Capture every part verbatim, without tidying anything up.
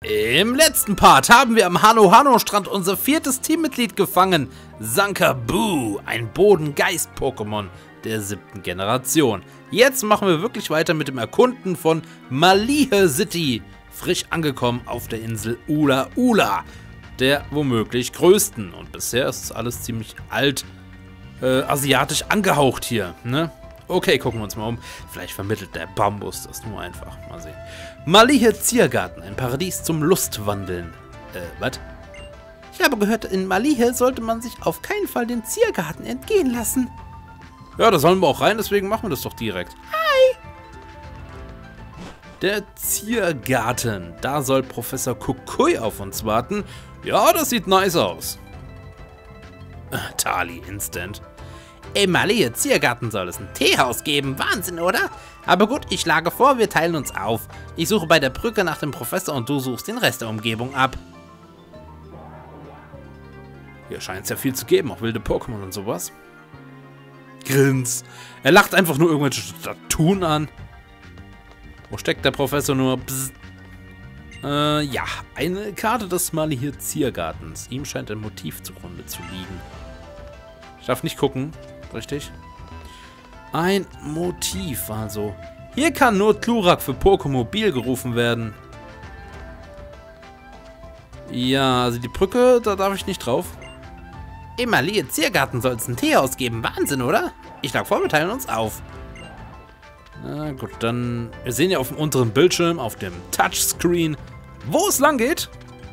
Im letzten Part haben wir am Hano-Hano-Strand unser viertes Teammitglied gefangen. Zankaboo, ein Bodengeist-Pokémon der siebten Generation. Jetzt machen wir wirklich weiter mit dem Erkunden von Malihe City. Frisch angekommen auf der Insel Ula Ula, der womöglich größten. Und bisher ist alles ziemlich alt, äh, asiatisch angehaucht hier, ne? Okay, gucken wir uns mal um. Vielleicht vermittelt der Bambus das nur einfach. Mal sehen. Malihe Ziergarten, ein Paradies zum Lustwandeln. Äh, was? Ich habe gehört, in Malihe sollte man sich auf keinen Fall den Ziergarten entgehen lassen. Ja, da sollen wir auch rein, deswegen machen wir das doch direkt. Hi! Der Ziergarten. Da soll Professor Kukui auf uns warten. Ja, das sieht nice aus. Tali Instant. Im Malihe Ziergarten soll es ein Teehaus geben. Wahnsinn, oder? Aber gut, ich schlage vor, wir teilen uns auf. Ich suche bei der Brücke nach dem Professor und du suchst den Rest der Umgebung ab. Hier scheint es ja viel zu geben, auch wilde Pokémon und sowas. Grins. Er lacht einfach nur irgendwelche Statuen an. Wo steckt der Professor nur? Psst. Äh, ja, eine Karte des Malihe Ziergartens. Ihm scheint ein Motiv zugrunde zu liegen. Ich darf nicht gucken, richtig? Ein Motiv, also. Hier kann nur Glurak für Pokémobil gerufen werden. Ja, also die Brücke, da darf ich nicht drauf. Im Malihe Ziergarten soll es ein Teehaus geben. Wahnsinn, oder? Ich schlage vor, wir teilen uns auf. Na gut, dann... Wir sehen ja auf dem unteren Bildschirm, auf dem Touchscreen, wo es lang geht.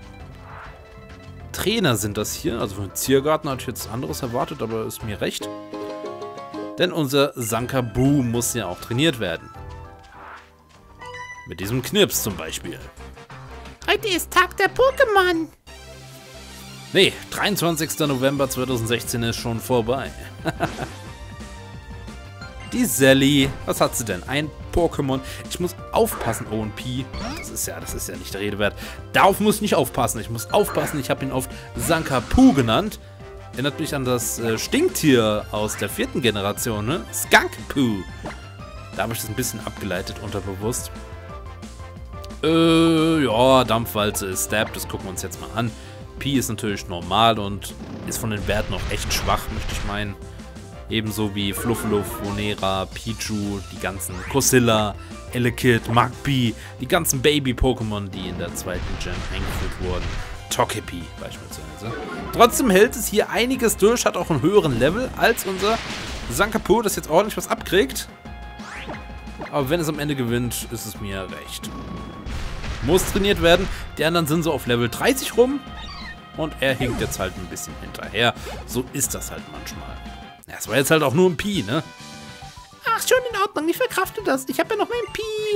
Trainer sind das hier. Also für den Ziergarten hatte ich jetzt anderes erwartet, aber ist mir recht. Denn unser Zankaboo muss ja auch trainiert werden. Mit diesem Knirps zum Beispiel. Heute ist Tag der Pokémon. Nee, dreiundzwanzigster November zweitausendsechzehn ist schon vorbei. Die Sally, was hat sie denn? Ein Pokémon. Ich muss aufpassen, O und P. Das ist ja, das ist ja nicht der Rede wert. Darauf muss ich nicht aufpassen. Ich muss aufpassen. Ich habe ihn oft Zankapoo genannt. Erinnert mich an das äh, Stinktier aus der vierten Generation, ne? Skunkpoo. Da habe ich das ein bisschen abgeleitet, unterbewusst. Äh, ja, Dampfwalze ist Stab. Das gucken wir uns jetzt mal an. P ist natürlich normal und ist von den Werten auch echt schwach, möchte ich meinen. Ebenso wie Fluffluff, Vonera, Pichu, die ganzen Cosilla, Elekid, Magpie, die ganzen Baby-Pokémon, die in der zweiten Gen eingeführt wurden. Togepi beispielsweise. Trotzdem hält es hier einiges durch, hat auch einen höheren Level als unser Zankapoo, das jetzt ordentlich was abkriegt. Aber wenn es am Ende gewinnt, ist es mir recht. Muss trainiert werden. Die anderen sind so auf Level dreißig rum. Und er hinkt jetzt halt ein bisschen hinterher. So ist das halt manchmal. Ja, es war jetzt halt auch nur ein Pi, ne? Ach, schon in Ordnung, ich verkrafte das. Ich habe ja noch mein Pi.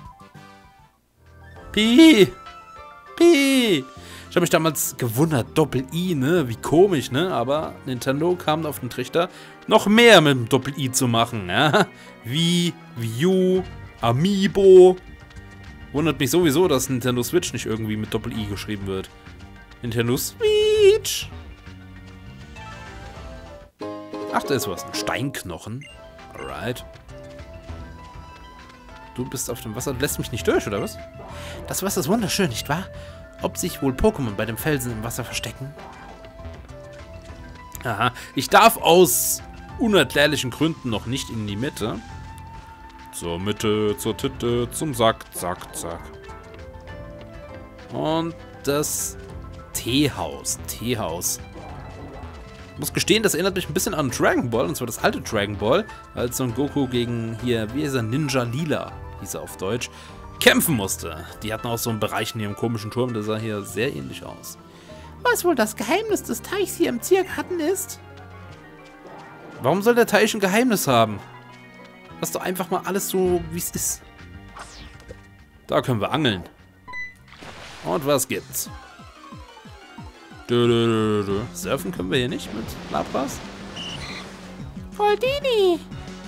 Pi. Pi. Ich habe mich damals gewundert, Doppel-I, ne? Wie komisch, ne? Aber Nintendo kam auf den Trichter, noch mehr mit dem Doppel-I zu machen, ja? Wie, Wii U, Amiibo. Wundert mich sowieso, dass Nintendo Switch nicht irgendwie mit Doppel-I geschrieben wird. Nintendo Switch. Ach, da ist was. Ein Steinknochen. Alright. Du bist auf dem Wasser. Du lässt mich nicht durch, oder was? Das Wasser ist wunderschön, nicht wahr? Ob sich wohl Pokémon bei dem Felsen im Wasser verstecken? Aha. Ich darf aus unerklärlichen Gründen noch nicht in die Mitte. Zur Mitte, zur Titte, zum Sack, zack, zack. Und das Teehaus. Teehaus. Ich muss gestehen, das erinnert mich ein bisschen an Dragon Ball, und zwar das alte Dragon Ball, als Son Goku gegen hier, wie ist er, Ninja Lila, hieß er auf Deutsch, kämpfen musste. Die hatten auch so einen Bereich in ihrem komischen Turm, der sah hier sehr ähnlich aus. Was wohl das Geheimnis des Teichs hier im Ziergarten ist? Warum soll der Teich ein Geheimnis haben? Lass doch einfach mal alles so, wie es ist. Da können wir angeln. Und was gibt's? Surfen können wir hier nicht mit Lapras. Goldini!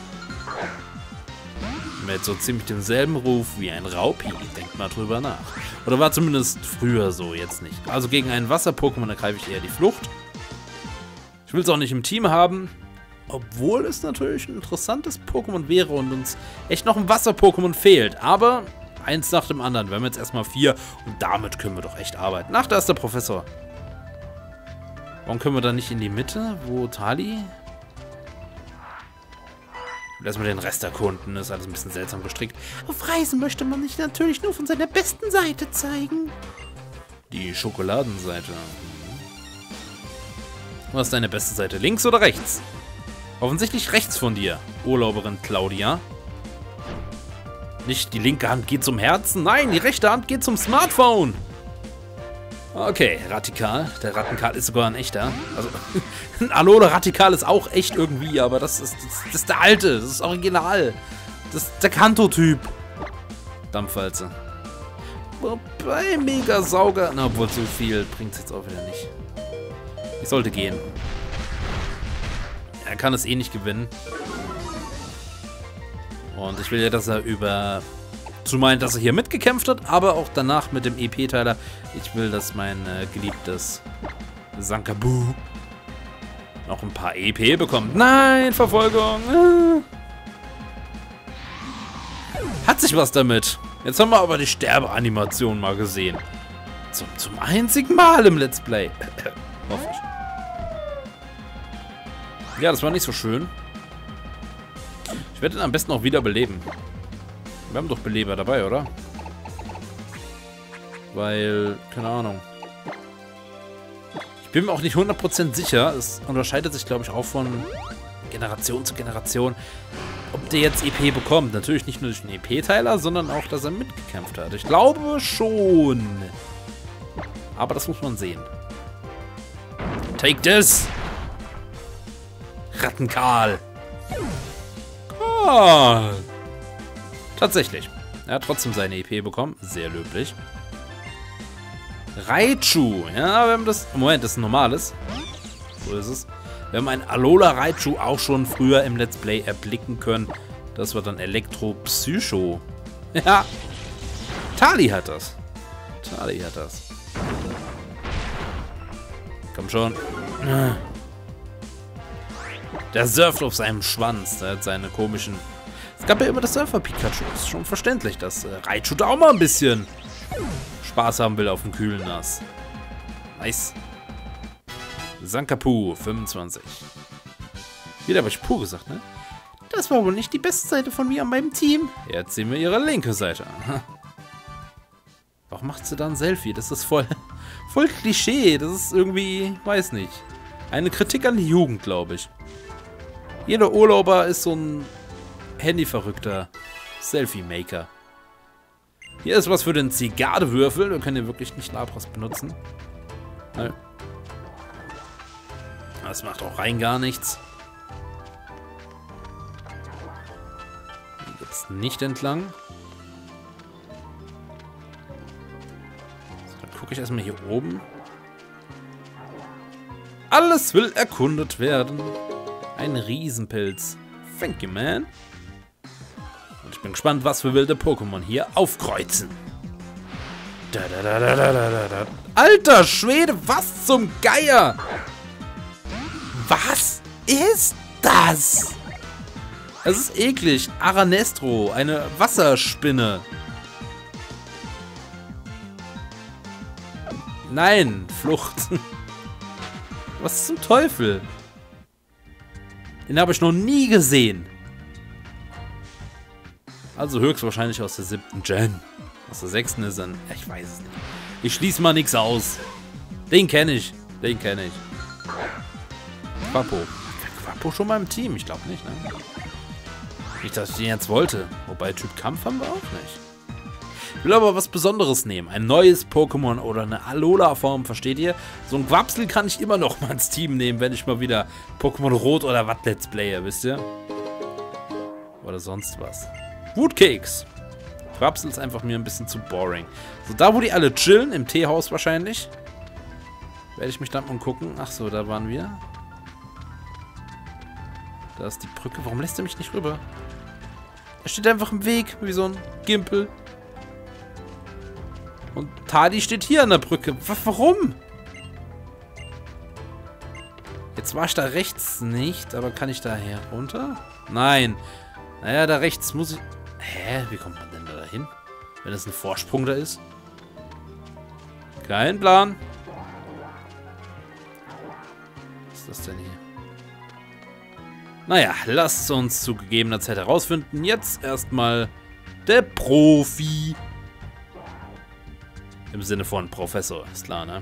Mit so ziemlich demselben Ruf wie ein Raupi. Denkt mal drüber nach. Oder war zumindest früher so, jetzt nicht. Also gegen einen Wasser-Pokémon ergreife ich eher die Flucht. Ich will es auch nicht im Team haben. Obwohl es natürlich ein interessantes Pokémon wäre und uns echt noch ein Wasser-Pokémon fehlt. Aber Eins nach dem anderen. Wir haben jetzt erstmal vier und damit können wir doch echt arbeiten. Ach, da ist der Professor. Warum können wir da nicht in die Mitte, wo Tali... Ich will erstmal den Rest erkunden. Das ist alles ein bisschen seltsam gestrickt. Auf Reisen möchte man sich natürlich nur von seiner besten Seite zeigen. Die Schokoladenseite. Was ist deine beste Seite? Links oder rechts? Offensichtlich rechts von dir, Urlauberin Claudia. Nicht die linke Hand geht zum Herzen. Nein, die rechte Hand geht zum Smartphone. Okay, Radikal. Der Rattenkal ist sogar ein echter. Also, ein Alola Radikal ist auch echt irgendwie, aber das ist, das, das ist der alte. Das ist original. Das ist der Kanto-Typ. Dampfwalze. Wobei, Mega-Sauger. Na, obwohl so viel bringt es jetzt auch wieder nicht. Ich sollte gehen. Er kann es eh nicht gewinnen. Und ich will ja, dass er über... Zu meinen, dass er hier mitgekämpft hat, aber auch danach mit dem E P-Teiler. Ich will, dass mein äh, geliebtes Sankabu noch ein paar E P bekommt. Nein, Verfolgung. Ah. Hat sich was damit. Jetzt haben wir aber die Sterbeanimation mal gesehen. Zum, zum einzigen Mal im Let's Play. Hoffe ich. Ja, das war nicht so schön. Ich werde ihn am besten auch wieder beleben. Wir haben doch Beleber dabei, oder? Weil, keine Ahnung. Ich bin mir auch nicht hundert Prozent sicher. Es unterscheidet sich, glaube ich, auch von Generation zu Generation, ob der jetzt E P bekommt. Natürlich nicht nur durch den E P-Teiler, sondern auch, dass er mitgekämpft hat. Ich glaube schon. Aber das muss man sehen. Take this! Rattenkal! Ah! Tatsächlich. Er hat trotzdem seine E P bekommen. Sehr löblich. Raichu. Ja, wir haben das... Moment, das ist ein normales. So ist es. Wir haben ein Alola Raichu auch schon früher im Let's Play erblicken können. Das war dann Elektro Psycho. Ja. Tali hat das. Tali hat das. Komm schon. Der surft auf seinem Schwanz. Der hat seine komischen... Es gab ja immer das Surfer-Pikachu. Ist schon verständlich, dass äh, Raichu da auch mal ein bisschen Spaß haben will auf dem kühlen Nass. Nice. Sankapu, fünfundzwanzig. Wieder habe ich Pu gesagt, ne? Das war wohl nicht die beste Seite von mir an meinem Team. Jetzt sehen wir ihre linke Seite an. Warum macht sie da ein Selfie? Das ist voll, voll Klischee. Das ist irgendwie, weiß nicht. Eine Kritik an die Jugend, glaube ich. Jeder Urlauber ist so ein Handyverrückter Selfie-Maker. Hier ist was für den Zigardewürfel. Wir können hier wirklich nicht Labras benutzen. Nein. Das macht auch rein gar nichts. Jetzt nicht entlang. So, dann gucke ich erstmal hier oben. Alles will erkundet werden. Ein Riesenpilz. Thank you, man. Und ich bin gespannt, was für wilde Pokémon hier aufkreuzen. Da, da, da, da, da, da, da. Alter Schwede, was zum Geier? Was ist das? Es ist eklig. Aranestro, eine Wasserspinne. Nein, Flucht. Was zum Teufel? Den habe ich noch nie gesehen. Also höchstwahrscheinlich aus der siebten Gen. Aus der sechsten ist dann... Ja, ich weiß es nicht. Ich schließe mal nichts aus. Den kenne ich. Den kenne ich. Quappo. Quappo schon mal im Team? Ich glaube nicht, ne? Nicht, dass ich den jetzt wollte. Wobei Typ Kampf haben wir auch nicht. Ich will aber was Besonderes nehmen. Ein neues Pokémon oder eine Alola-Form, versteht ihr? So ein Quapsel kann ich immer noch mal ins Team nehmen, wenn ich mal wieder Pokémon Rot oder was Let's Player, wisst ihr? Oder sonst was. Wutkeks. Quapsel ist einfach mir ein bisschen zu boring. So, da wo die alle chillen, im Teehaus wahrscheinlich, werde ich mich dann umgucken. Ach so, da waren wir. Da ist die Brücke. Warum lässt er mich nicht rüber? Er steht einfach im Weg, wie so ein Gimpel. Und Tadi steht hier an der Brücke. W warum? Jetzt war ich da rechts nicht, aber kann ich da herunter? Nein. Naja, da rechts muss ich... Hä? Wie kommt man denn da hin? Wenn es ein Vorsprung da ist. Kein Plan. Was ist das denn hier? Naja, lasst uns zu gegebener Zeit herausfinden. Jetzt erstmal der Profi. Im Sinne von Professor, ist klar, ne?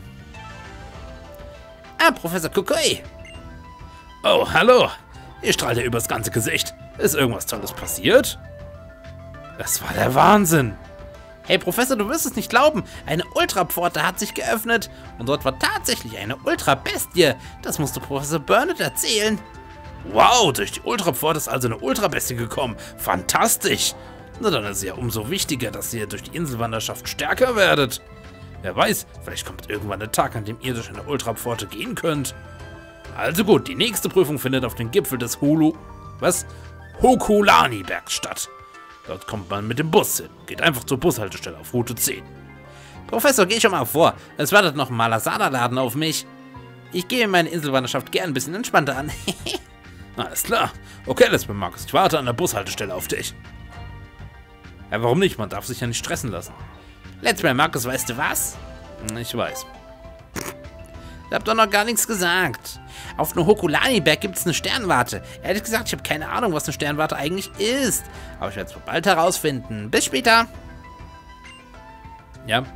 Ah, Professor Kukui. Oh, hallo. Ihr strahlt ja übers ganze Gesicht. Ist irgendwas Tolles passiert? Das war der Wahnsinn. Hey, Professor, du wirst es nicht glauben. Eine Ultrapforte hat sich geöffnet. Und dort war tatsächlich eine Ultrabestie. Das musst du Professor Burnett erzählen. Wow, durch die Ultrapforte ist also eine Ultrabestie gekommen. Fantastisch. Na, dann ist es ja umso wichtiger, dass ihr durch die Inselwanderschaft stärker werdet. Wer weiß, vielleicht kommt irgendwann der Tag, an dem ihr durch eine Ultrapforte gehen könnt. Also gut, die nächste Prüfung findet auf dem Gipfel des Hulu... Was? Hokulani-Bergs statt. Dort kommt man mit dem Bus hin. Geht einfach zur Bushaltestelle auf Route zehn. Professor, geh schon mal vor. Es wartet noch ein Malasada-Laden auf mich. Ich gehe meine Inselwanderschaft gern ein bisschen entspannter an. Alles klar. Okay, Let's Play Markus, ich warte an der Bushaltestelle auf dich. Ja, warum nicht? Man darf sich ja nicht stressen lassen. Let's Play Markus, weißt du was? Ich weiß. Ich hab doch noch gar nichts gesagt. Auf dem Hokulani-Berg gibt es eine Sternwarte. Ehrlich gesagt, ich habe keine Ahnung, was eine Sternwarte eigentlich ist. Aber ich werde es bald herausfinden. Bis später. Ja.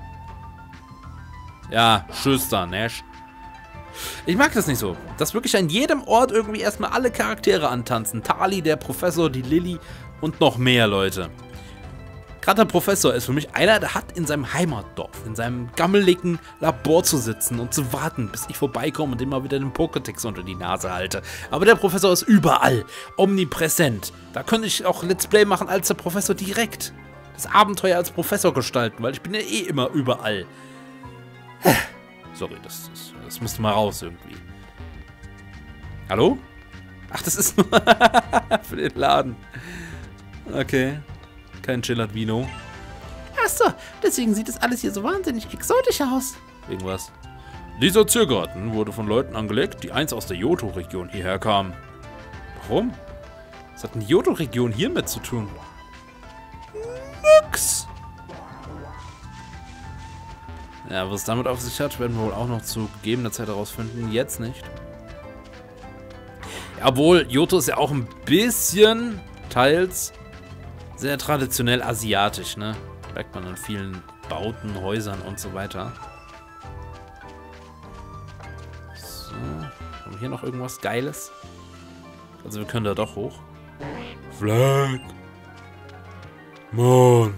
Ja, tschüss dann, Nash. Ich mag das nicht so, dass wirklich an jedem Ort irgendwie erstmal alle Charaktere antanzen. Tali, der Professor, die Lilly und noch mehr Leute. Gerade der Professor ist für mich einer, der hat in seinem Heimatdorf, in seinem gammeligen Labor zu sitzen und zu warten, bis ich vorbeikomme und ihm mal wieder den Pokédex unter die Nase halte. Aber der Professor ist überall, omnipräsent. Da könnte ich auch Let's Play machen als der Professor direkt. Das Abenteuer als Professor gestalten, weil ich bin ja eh immer überall. Sorry, das, das, das müsste mal raus irgendwie. Hallo? Ach, das ist nur für den Laden. Okay. Kein Gelatino. Achso, deswegen sieht das alles hier so wahnsinnig exotisch aus. Irgendwas. Dieser Ziergarten wurde von Leuten angelegt, die einst aus der Johto-Region hierher kamen. Warum? Was hat denn die Johto-Region hiermit zu tun? Nix. Ja, was damit auf sich hat, werden wir wohl auch noch zu gegebener Zeit herausfinden. Jetzt nicht. Ja, obwohl, Johto ist ja auch ein bisschen, teils, sehr traditionell asiatisch, ne? Merkt man an vielen Bauten, Häusern und so weiter. So, haben wir hier noch irgendwas Geiles? Also wir können da doch hoch. Flag. Mann.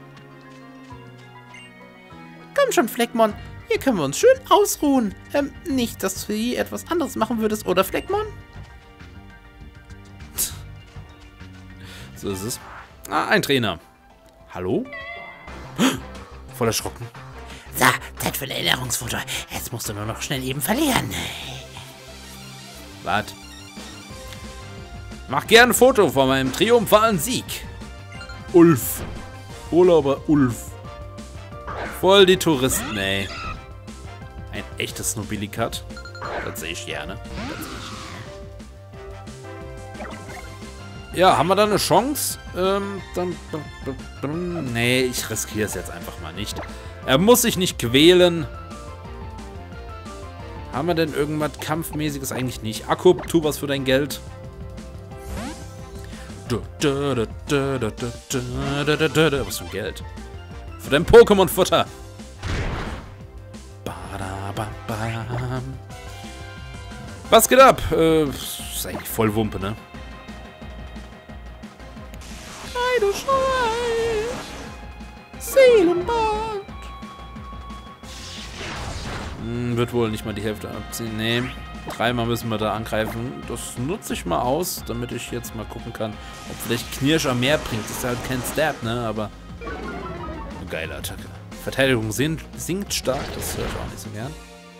Komm schon, Fleckmon. Hier können wir uns schön ausruhen. Ähm, nicht, dass du hier etwas anderes machen würdest, oder, Fleckmon? So ist es. Ah, ein Trainer. Hallo? Voll erschrocken. So, Zeit für ein Erinnerungsfoto. Jetzt musst du nur noch schnell eben verlieren. Wart. Mach gern ein Foto von meinem triumphalen Sieg. Ulf. Urlauber Ulf. Voll die Touristen, ey. Ein echtes Nobilikat. Das sehe ich gerne. Das sehe ich. Ja, haben wir da eine Chance? Ähm, dann, nee, ich riskiere es jetzt einfach mal nicht. Er muss sich nicht quälen. Haben wir denn irgendwas Kampfmäßiges? Eigentlich nicht. Akku, tu was für dein Geld. Was für ein Geld? Für dein Pokémon-Futter. Was geht ab? Äh, ist eigentlich voll Wumpe, ne? Du Schrei, Seelenband. Hm, wird wohl nicht mal die Hälfte abziehen. Nee, dreimal müssen wir da angreifen. Das nutze ich mal aus, damit ich jetzt mal gucken kann, ob vielleicht Knirscher mehr bringt. Das ist halt kein Stab, ne? Aber eine geile Attacke. Verteidigung sinkt, sinkt stark, das höre ich auch nicht so gern.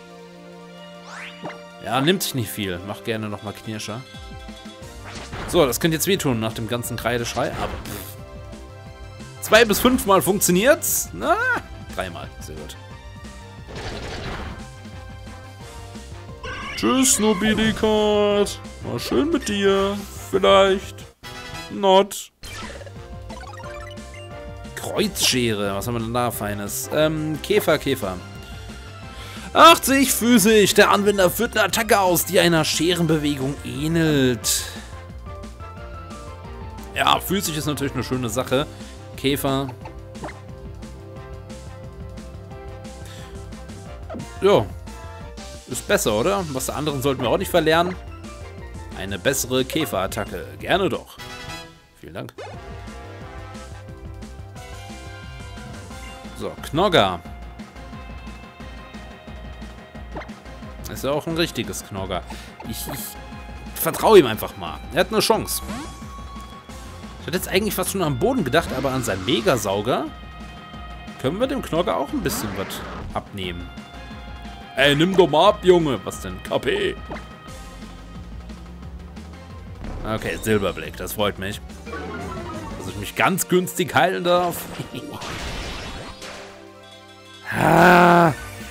Ja, nimmt sich nicht viel. Mach gerne nochmal Knirscher. So, das könnte jetzt wehtun nach dem ganzen Kreideschrei, aber pff. Zwei bis fünfmal funktioniert's. Na, dreimal. Sehr gut. Tschüss, Nobilikat. War schön mit dir. Vielleicht. Not. Kreuzschere. Was haben wir denn da Feines? Ähm, Käfer, Käfer. achtzig physisch. Der Anwender führt eine Attacke aus, die einer Scherenbewegung ähnelt. Ja, physisch ist natürlich eine schöne Sache. Käfer. Ja. Ist besser, oder? Was der anderen sollten wir auch nicht verlernen. Eine bessere Käferattacke. Gerne doch. Vielen Dank. So, Knogger. Ist ja auch ein richtiges Knogger. Ich, ich vertraue ihm einfach mal. Er hat eine Chance. Ich hätte jetzt eigentlich fast schon am Boden gedacht, aber an seinem Megasauger können wir dem Knogger auch ein bisschen was abnehmen. Ey, nimm doch mal ab, Junge. Was denn? K P. Okay, Silberblick. Das freut mich. Dass ich mich ganz günstig heilen darf. ah.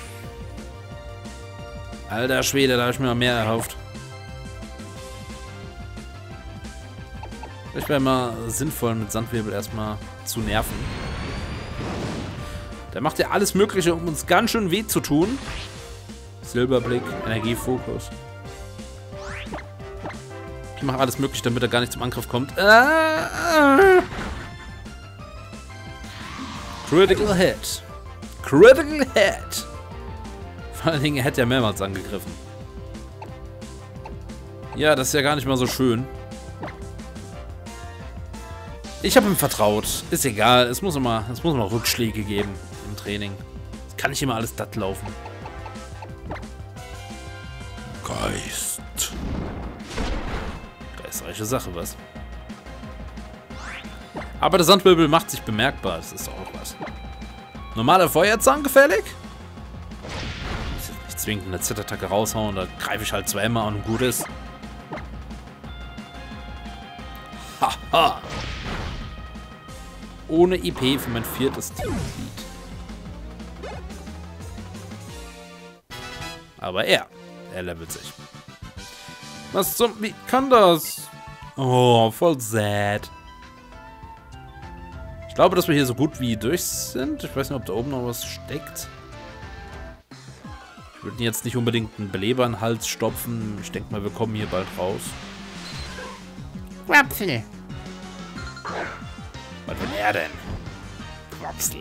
Alter Schwede, da habe ich mir mehr erhofft. Ich wäre mal sinnvoll, mit Sandwirbel erstmal zu nerven. Der macht ja alles Mögliche, um uns ganz schön weh zu tun. Silberblick, Energiefokus. Ich mache alles Mögliche, damit er gar nicht zum Angriff kommt. Ah, ah. Critical Hit. Critical Hit. Vor allen Dingen, er hätte ja mehrmals angegriffen. Ja, das ist ja gar nicht mal so schön. Ich habe ihm vertraut. Ist egal. Es muss immer, es muss immer Rückschläge geben im Training. Es kann nicht immer alles glatt laufen. Geist. Geistreiche Sache, was? Aber der Sandwirbel macht sich bemerkbar. Das ist auch was. Normaler Feuerzahn gefällig? Ich will nicht zwingend eine Zitterattacke raushauen. Da greife ich halt zweimal und gut ist. Haha. Ohne I P für mein viertes Teammitglied. Aber er, er levelt sich. Was zum... Wie kann das? Oh, voll sad. Ich glaube, dass wir hier so gut wie durch sind. Ich weiß nicht, ob da oben noch was steckt. Ich würde jetzt nicht unbedingt einen Beleber in den Hals stopfen. Ich denke mal, wir kommen hier bald raus. Quapsel. Was will er denn? Quapsel.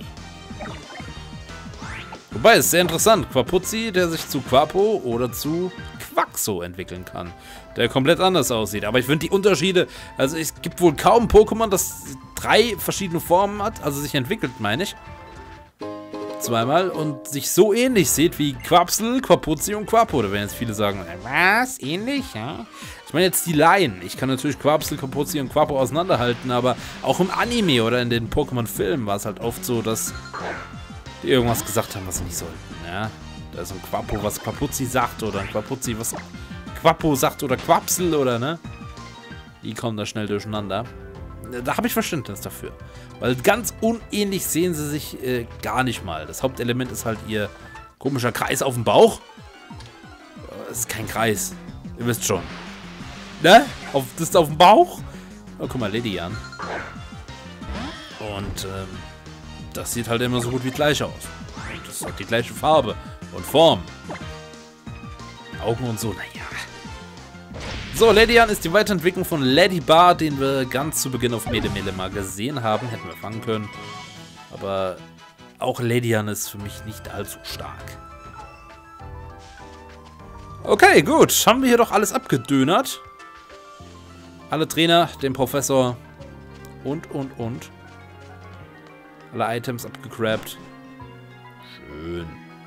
Wobei, ist sehr interessant. Quapuzzi, der sich zu Quapo oder zu Quaxo entwickeln kann. Der komplett anders aussieht. Aber ich finde die Unterschiede... Also es gibt wohl kaum Pokémon, das drei verschiedene Formen hat. Also sich entwickelt, meine ich. Zweimal. Und sich so ähnlich sieht wie Quapsel, Quapuzzi und Quapo. Da werden jetzt viele sagen, was? Ähnlich? Ja. Ich meine jetzt die Laien. Ich kann natürlich Quapsel, Quapuzzi und Quapo auseinanderhalten. Aber auch im Anime oder in den Pokémon-Filmen war es halt oft so, dass... die irgendwas gesagt haben, was sie nicht sollten, ja. Da ist ein Quapo, was Quapuzzi sagt, oder ein Quapuzzi, was Quapo sagt, oder Quapsel, oder, ne? Die kommen da schnell durcheinander. Da habe ich Verständnis dafür. Weil ganz unähnlich sehen sie sich äh, gar nicht mal. Das Hauptelement ist halt ihr komischer Kreis auf dem Bauch. Das ist kein Kreis. Ihr wisst schon. Ne? Auf, das ist auf dem Bauch. Oh, guck mal, Lady an. Und, ähm... das sieht halt immer so gut wie gleich aus. Und das hat die gleiche Farbe und Form. Augen und so, naja. So, Ledian ist die Weiterentwicklung von Ladybar, den wir ganz zu Beginn auf Medemele mal gesehen haben. Hätten wir fangen können. Aber auch Ledian ist für mich nicht allzu stark. Okay, gut. Haben wir hier doch alles abgedönert. Alle Trainer, den Professor und, und, und. Alle Items abgegrabt. Schön.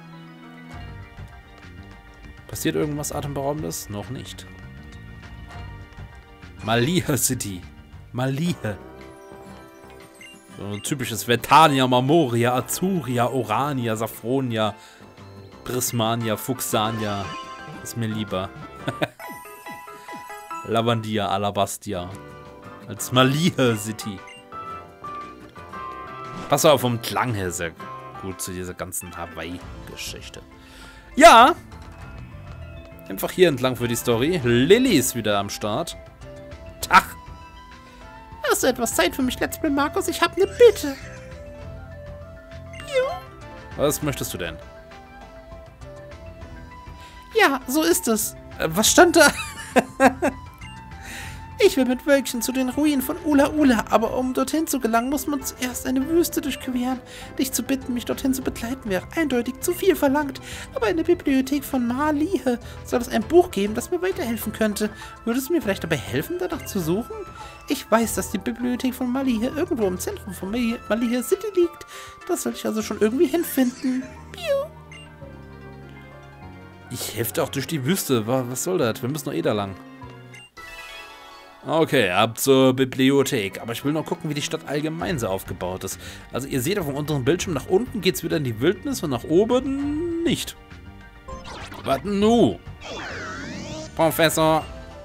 Passiert irgendwas Atemberaubendes? Noch nicht. Malihe City. Malihe. So ein typisches Vertania, Marmoria, Azuria, Orania, Saffronia, Prismania, Fuchsania. Ist mir lieber. Lavandia, Alabastia. Als Malihe City. Passt aber vom Klang her sehr gut zu dieser ganzen Hawaii-Geschichte. Ja. Einfach hier entlang für die Story. Lilly ist wieder am Start. Tag. Hast du etwas Zeit für mich, Let's Play Markus? Ich habe eine Bitte. Was möchtest du denn? Ja, so ist es. Äh, was stand da? Ich will mit Wölkchen zu den Ruinen von Ula Ula, aber um dorthin zu gelangen, muss man zuerst eine Wüste durchqueren. Dich zu bitten, mich dorthin zu begleiten, wäre eindeutig zu viel verlangt. Aber in der Bibliothek von Malihe soll es ein Buch geben, das mir weiterhelfen könnte. Würdest du mir vielleicht dabei helfen, danach zu suchen? Ich weiß, dass die Bibliothek von Malihe irgendwo im Zentrum von Malihe City liegt. Das sollte ich also schon irgendwie hinfinden. Piu. Ich helfe auch durch die Wüste. Was soll das? Wir müssen noch eh da lang. Okay, ab zur Bibliothek. Aber ich will noch gucken, wie die Stadt allgemein so aufgebaut ist. Also ihr seht auf dem unteren Bildschirm, nach unten geht es wieder in die Wildnis und nach oben nicht. Was nu? Professor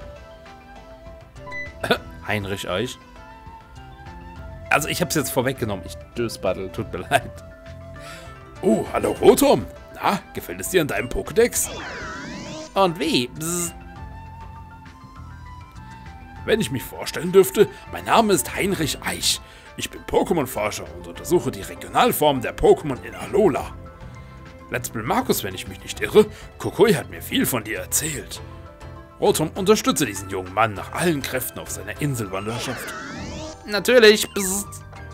Heinrich Eich. Also ich habe es jetzt vorweggenommen. Ich dösbattel, tut mir leid. Oh, hallo Rotom. Na, gefällt es dir in deinem Pokédex? Und wie? Bzz. Wenn ich mich vorstellen dürfte, mein Name ist Heinrich Eich. Ich bin Pokémon-Forscher und untersuche die Regionalformen der Pokémon in Alola. Let's Play Markus, wenn ich mich nicht irre, Kokoi hat mir viel von dir erzählt. Rotom, unterstütze diesen jungen Mann nach allen Kräften auf seiner Inselwanderschaft. Natürlich. Psst.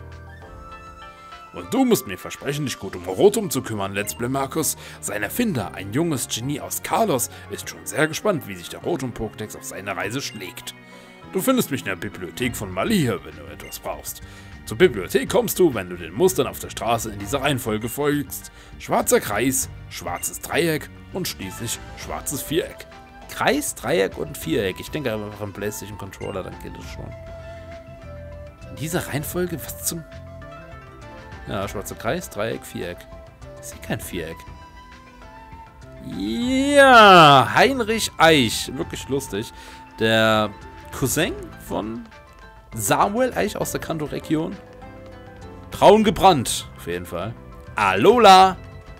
Und du musst mir versprechen, dich gut um Rotom zu kümmern, Let's Play Markus. Sein Erfinder, ein junges Genie aus Kalos, ist schon sehr gespannt, wie sich der Rotom-Pokédex auf seiner Reise schlägt. Du findest mich in der Bibliothek von Malihe, wenn du etwas brauchst. Zur Bibliothek kommst du, wenn du den Mustern auf der Straße in dieser Reihenfolge folgst. Schwarzer Kreis, schwarzes Dreieck und schließlich schwarzes Viereck. Kreis, Dreieck und Viereck. Ich denke einfach am PlayStation Controller, dann geht es schon. In dieser Reihenfolge, was zum... Ja, schwarzer Kreis, Dreieck, Viereck. Ich sehe kein Viereck. Ja, Heinrich Eich. Wirklich lustig. Der Cousin von Samuel Eich aus der Kanto-Region. Braun gebrannt, auf jeden Fall. Alola!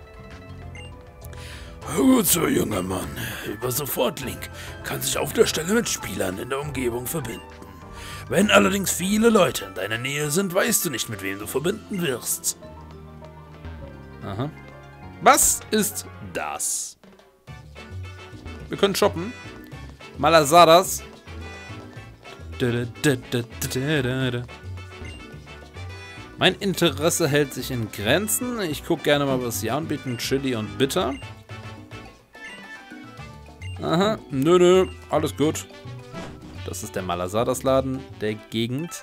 Gut so, junger Mann. Über Sofortlink kann sich auf der Stelle mit Spielern in der Umgebung verbinden. Wenn allerdings viele Leute in deiner Nähe sind, weißt du nicht, mit wem du verbinden wirst. Aha. Was ist das? Wir können shoppen. Malasadas. Mein Interesse hält sich in Grenzen. Ich gucke gerne mal, was sie anbieten. Chili und Bitter. Aha, nö, nö, alles gut. Das ist der Malasadas-Laden der Gegend.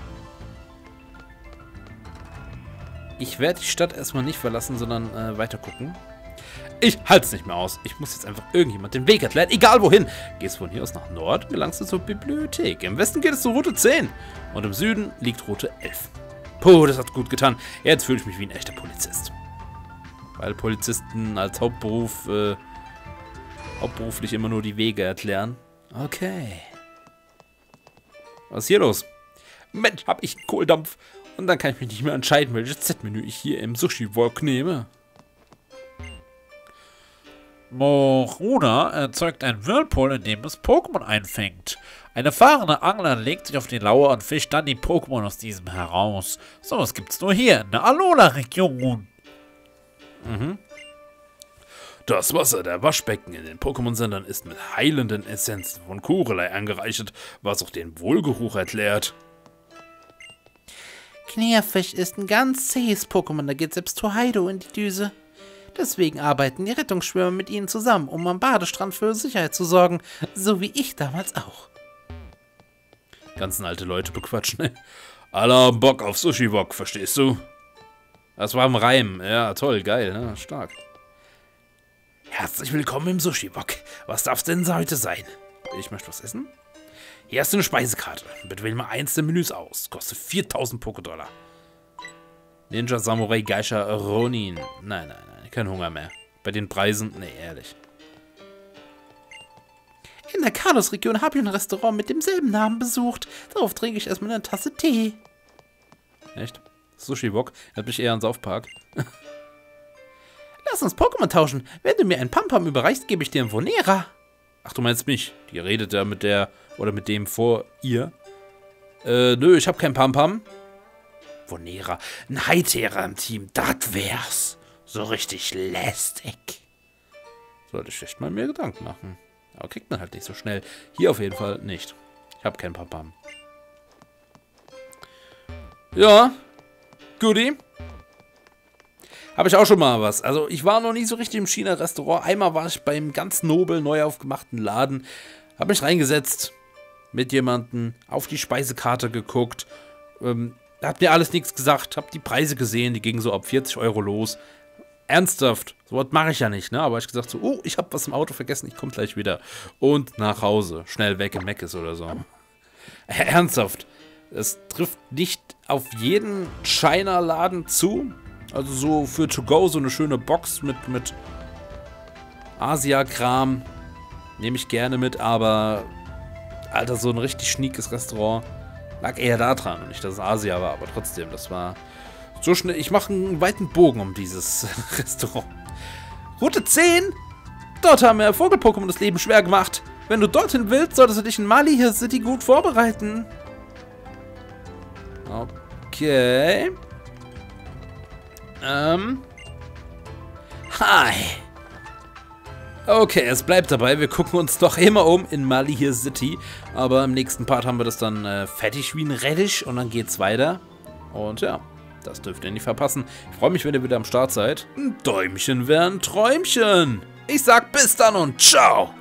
Ich werde die Stadt erstmal nicht verlassen, sondern äh, weiter gucken. Ich halte es nicht mehr aus. Ich muss jetzt einfach irgendjemand den Weg erklären. Egal wohin. Gehst von hier aus nach Norden, gelangst du zur Bibliothek. Im Westen geht es zur Route zehn. Und im Süden liegt Route elf. Puh, das hat gut getan. Jetzt fühle ich mich wie ein echter Polizist. Weil Polizisten als Hauptberuf, äh, hauptberuflich immer nur die Wege erklären. Okay. Was ist hier los? Mensch, hab ich einen Kohldampf. Und dann kann ich mich nicht mehr entscheiden, welches Z-Menü ich hier im Sushi-Wok nehme. Moruna erzeugt ein Whirlpool, in dem es Pokémon einfängt. Ein erfahrener Angler legt sich auf die Lauer und fischt dann die Pokémon aus diesem heraus. So was gibt's nur hier in der Alola-Region. Mhm. Das Wasser der Waschbecken in den Pokémon-Sendern ist mit heilenden Essenzen von Kurelei angereichert, was auch den Wohlgeruch erklärt. Knirfisch ist ein ganz zähes Pokémon, da geht selbst Torheido in die Düse. Deswegen arbeiten die Rettungsschwimmer mit ihnen zusammen, um am Badestrand für Sicherheit zu sorgen, so wie ich damals auch. Ganzen alte Leute bequatschen. Alle haben Bock auf Sushi-Wok, verstehst du? Das war im Reim. Ja, toll, geil, ne? Stark. Herzlich willkommen im Sushi-Wok. Was darf's denn heute sein? Ich möchte was essen? Hier hast du eine Speisekarte. Bitte wähl mal eins der Menüs aus. Kostet viertausend Pokédollar. Ninja Samurai Geisha Ronin. Nein, nein, nein. Kein Hunger mehr. Bei den Preisen, nee, ehrlich. In der Kalos-Region habe ich ein Restaurant mit demselben Namen besucht. Darauf trinke ich erstmal eine Tasse Tee. Echt? Sushi-Wok? Hat mich eher an Saufpark. Lass uns Pokémon tauschen. Wenn du mir einen Pampam überreichst, gebe ich dir einen Vonera. Ach, du meinst mich? Die redet ja mit der, oder mit dem vor ihr. Äh, nö, ich habe keinen Pampam. Vonera. Ein Heitera im Team, das wär's. So richtig lästig. Sollte ich echt mal mir Gedanken machen. Aber kriegt man halt nicht so schnell. Hier auf jeden Fall nicht. Ich habe keinen Papam. Ja. Goodie. Habe ich auch schon mal was. Also ich war noch nie so richtig im China-Restaurant. Einmal war ich beim ganz nobel, neu aufgemachten Laden. Habe mich reingesetzt. Mit jemandem. Auf die Speisekarte geguckt. Ähm, hat mir alles nichts gesagt. Habe die Preise gesehen. Die gingen so ab vierzig Euro los. Ernsthaft. So was mache ich ja nicht, ne? Aber ich gesagt so, oh, ich habe was im Auto vergessen. Ich komme gleich wieder. Und nach Hause. Schnell weg im Meckes oder so. Ernsthaft. Es trifft nicht auf jeden China-Laden zu. Also so für To Go so eine schöne Box mit, mit Asia-Kram nehme ich gerne mit, aber Alter, so ein richtig schniekes Restaurant lag eher da dran und nicht, dass es Asia war, aber trotzdem, das war so schnell. Ich mache einen weiten Bogen um dieses Restaurant. Route zehn? Dort haben wir Vogel-Pokémon das Leben schwer gemacht. Wenn du dorthin willst, solltest du dich in Mali Hill City gut vorbereiten. Okay. Ähm. Hi. Okay, es bleibt dabei. Wir gucken uns doch immer um in Mali Hill City. Aber im nächsten Part haben wir das dann äh, fertig wie ein Rettich und dann geht's weiter. Und ja, das dürft ihr nicht verpassen. Ich freue mich, wenn ihr wieder am Start seid. Ein Däumchen wäre ein Träumchen. Ich sag bis dann und ciao.